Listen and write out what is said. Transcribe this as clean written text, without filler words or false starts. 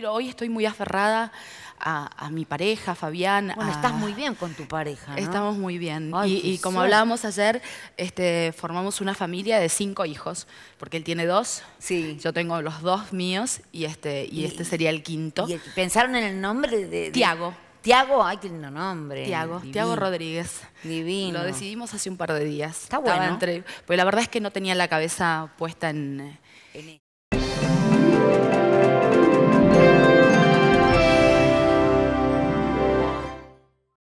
hoy estoy muy aferrada a mi pareja, Fabián. Bueno, estás muy bien con tu pareja, ¿no? Estamos muy bien. Ay, Y como hablábamos ayer, formamos una familia de 5 hijos, porque él tiene 2, sí. Yo tengo los 2 míos y este sería el quinto. ¿Y pensaron en el nombre de...? Tiago. Tiago, ay, qué lindo nombre. Tiago Rodríguez. Divino. Lo decidimos hace un par de días. Está bueno. Pues la verdad es que no tenía la cabeza puesta en